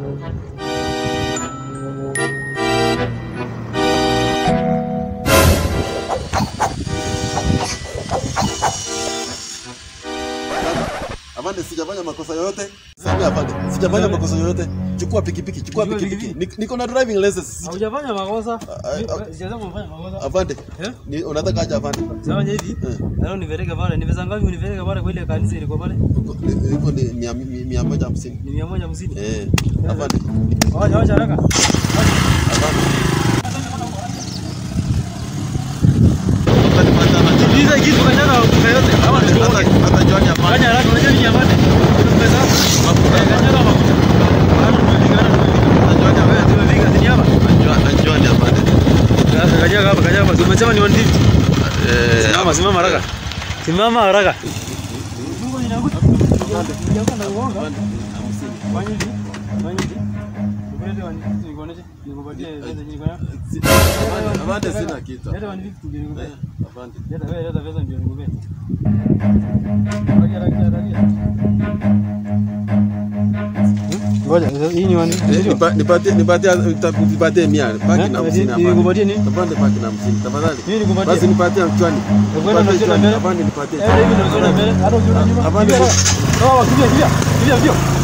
Afande, sijafanya makosa yoyote. Sasa afande, sijafanya makosa yoyote. Chukua pikipiki, chukua pikipiki. Niko na driving license. Hujafanya makosa. Sijaanza kufanya makosa. Afande. Ni unataka aje afande? Sawa hivi. Leo nipeleke pale. Ni pesa ngapi unipeleke pale kwa ile kanisa ile kwa pale? Iko ni 150. Ni 150. Afande. Wacha haraka. Afande. Hizo kitu kanyaga yote. Kama hata John afande. Kanya haraka unajua ni afande. Pesa mafuta. Kanyaga mafuta. Kanyaga hapa. Tumesema ni 150. Simama haraka. Simama haraka. Mungu ninakuta. Ninakwenda uonga. Fanya hivi. Nikupatie pesa nyingi kwa. Afande sina kitu. Leta 150 nikupe. Afande. Leta pesa ndio nikupe. Ngoja, hii ni nipatie 100. Baki na 50 hapa. Nikupatie nini? Afande baki na 50 tafadhali. Mimi nikupatie. Basi nipatie mchwani. Afande nipatie. Afande nipatie. Hivi ndio mbele. Hata ukiona nyuma. Afande. Kimbia.